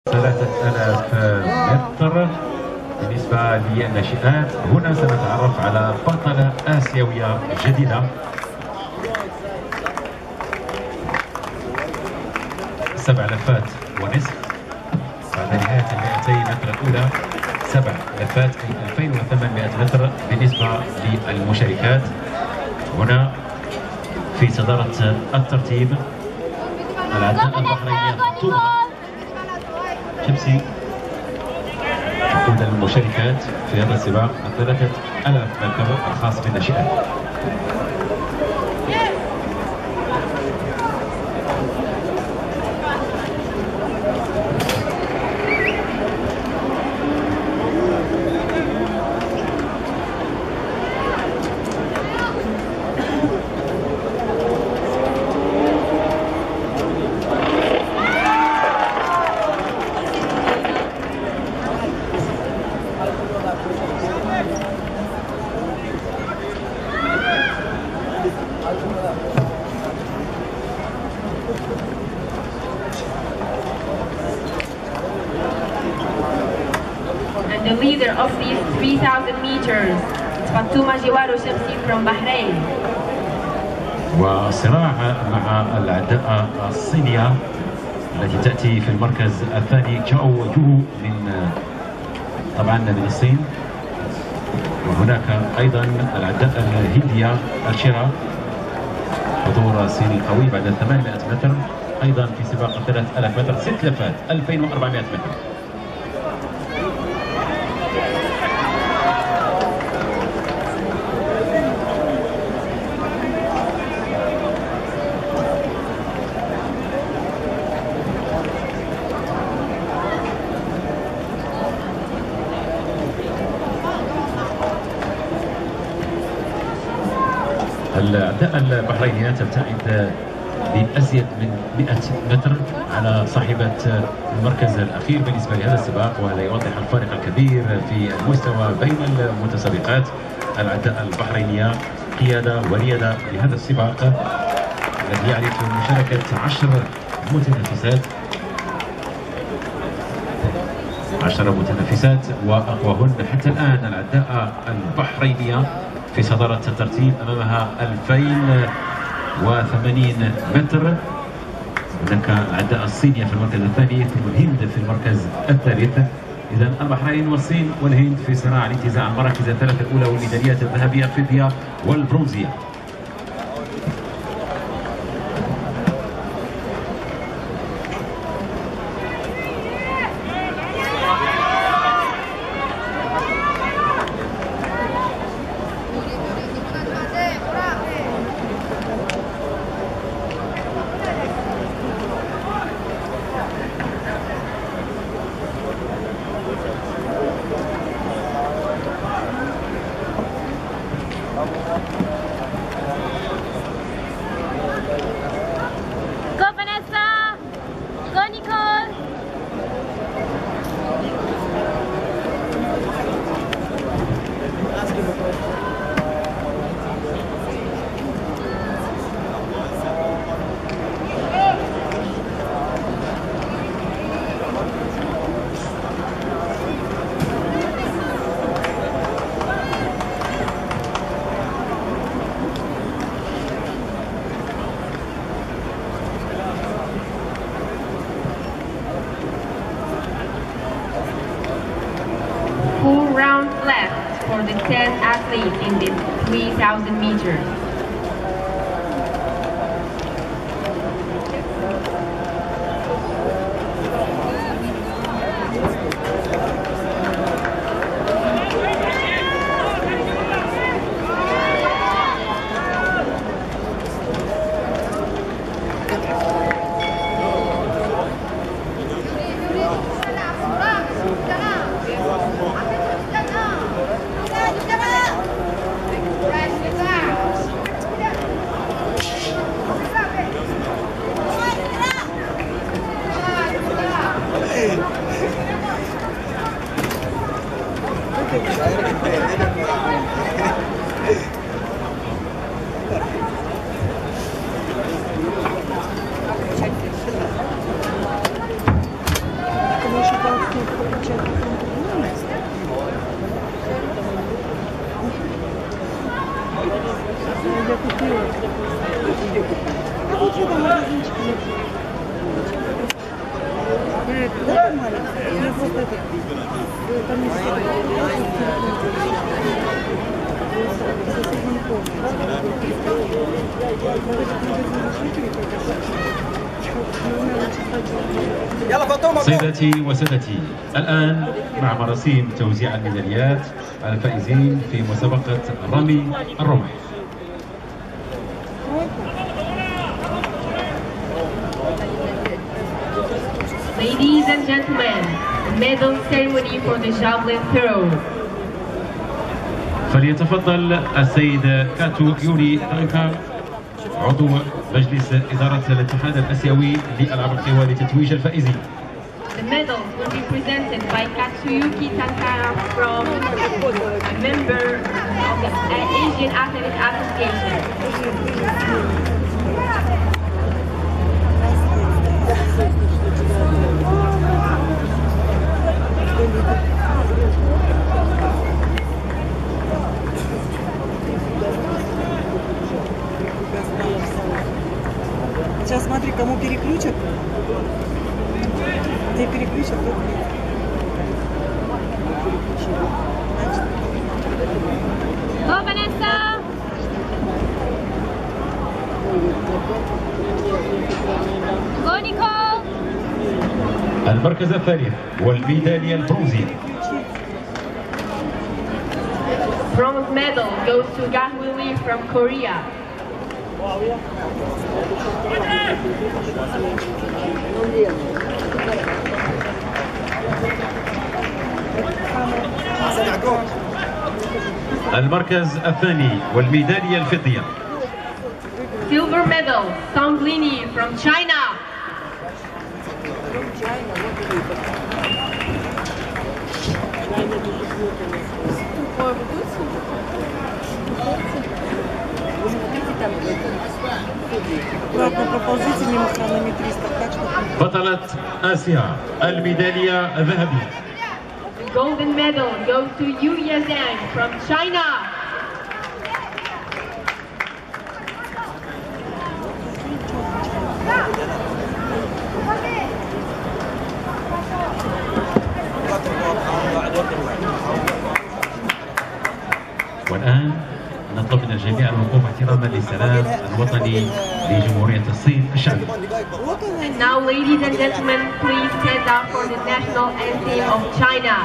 3000 متر بالنسبة للناشئات. هنا سنتعرف على بطلة آسيوية جديدة. 7 لفات ونصف بعد نهاية 200 متر الأولى. 7 لفات أي 2800 متر بالنسبة للمشاركات. هنا في صدارة الترتيب العداء البحرينية طوبى شمسي تقود المشاركات في هذا السباق 3000 مركب الخاص بالناشئات. And the leader of these 3000 meters is Fatuma Jiwaro Shamsi from Bahrain. وصراع مع العداء الصينية التي تأتي في المركز الثاني تشاو جو من الصين. وهناك أيضا العداء الهندية الشيرا حضور صيني قوي بعد 800 متر أيضا في سباق 3000 متر. 6 لفات 2400 متر. العداء البحرينية تبتعد بأزيد من 100 متر على صاحبة المركز الأخير بالنسبة لهذا السباق، وهذا يوضح الفارق الكبير في المستوى بين المتسابقات. العداء البحرينية قيادة وريادة لهذا السباق الذي يعرف مشاركة 10 متنافسات. 10 متنافسات وأقواهن حتى الآن العداء البحرينية في صدارة الترتيب أمامها 2080 متر. هناك العداء الصينية في المركز الثاني ثم الهند في المركز الثالث. إذا البحرين والصين والهند في صراع لانتزاع المراكز الثلاثة الأولى والميداليات الذهبية الفضية والبرونزية. Go Vanessa! Go Nicole! Four rounds left for the 10 athletes in this 3000 meters. سيداتي وسادتي، الآن مع مراسيم توزيع الميداليات على الفائزين في مسابقة رمي الرمح. Ladies and gentlemen, the medal ceremony for the javelin throw. فليتفضل السيد كاتو يوري تانكا عضو مجلس إدارة الاتحاد الآسيوي لألعاب القوى لتتويج الفائزين. The medals will be presented by Katsuyuki Tankara from a member of the Asian Athletic Association. Сейчас смотри, кому переключат. Тебе переключат, то нет. Go, Vanessa! Go, Nicole! المركز الثالث والميدالية البرونزية. Bronze medal goes to Gahwoo Lee from Korea. المركز الثاني والميدالية الفضية. Silver medal, Song Lini from China. بطلة آسيا الميدالية الذهبية. Golden medal goes to Yu Yazang from China. والآن نطلب من الجميع الوقوف احتراما للسلام الوطني لجمهورية الصين الشعبية. And now, ladies and gentlemen, please stand up for the national anthem of China.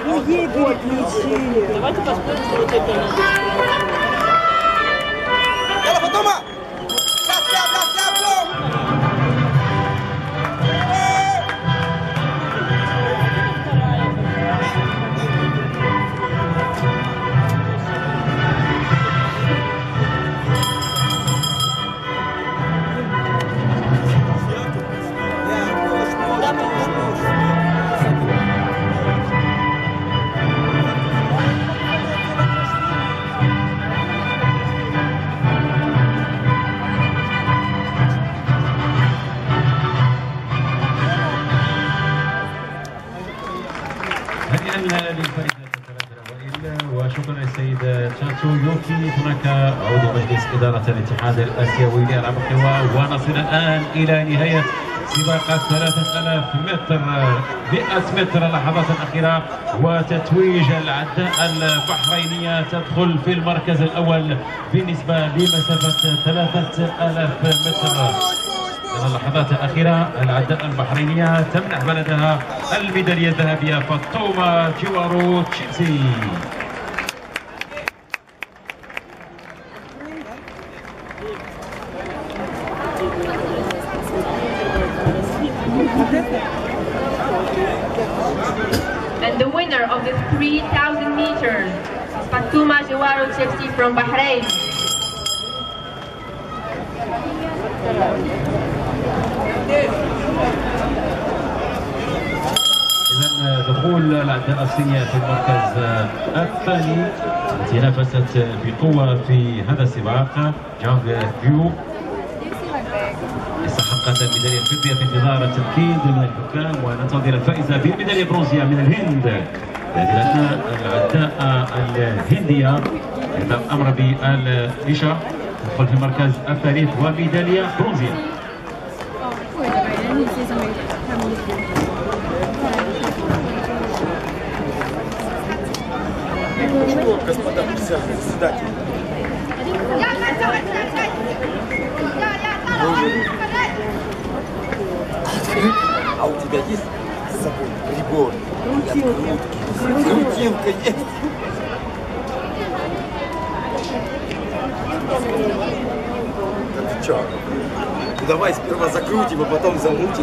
هنيئا للفائزة الثلاثة الأوائل وشكرا للسيد تشاتو يوكي توناكا عضو مجلس إدارة الاتحاد الآسيوي لألعاب القوى. ونصل الآن إلى نهاية سباق 3000 متر 100 متر اللحظات الأخيرة، وتتويج العداء البحرينية تدخل في المركز الأول بالنسبة لمسافة 3000 متر. من اللحظات الأخيرة العداء البحرينية تمنح بلدها الميدالية الذهبية فاطمة جوارو تشيلسي. And the winner of the 3,000 meters is Fatuma Jawaro Chepsi from Bahrain. إذن دخول العداء الصينية في المركز الثاني التي نافست بقوة في هذا السباق. جانغ فيو استحقت الميدالية الفضية في انتظار التأكيد من الحكام، وننتظر الفائزة بالميدالية البرونزية من الهند العداء الهندية الأمر بالإشاء تدخل في المركز الثالث وميدالية برونزية. Господа председатели. А у тебя есть с собой прибор? Крутилка есть. Да ты чё? Ну, давай сперва закрутим, а потом замутим.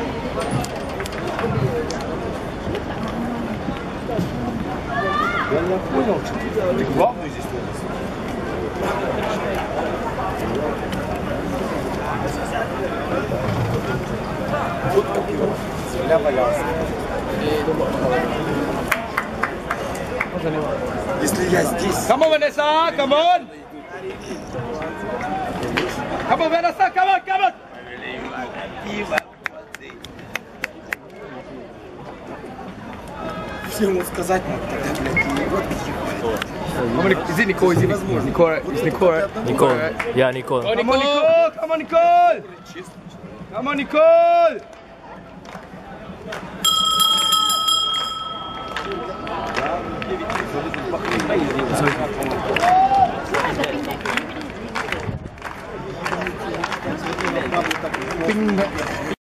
Я не понял, что ты главный здесь вот как его. Земля боялся. Если я здесь... Come on, Vanessa! Come on! Come on, Vanessa! Come on! Come on! Все ему сказать надо, тогда, блядь, и вот Is it Nicole? Is it Nicole? It's Nicole. Nicole. Yeah, Nicole. Come on, Nicole! Come on, Nicole! Come on, Nicole! Пинг.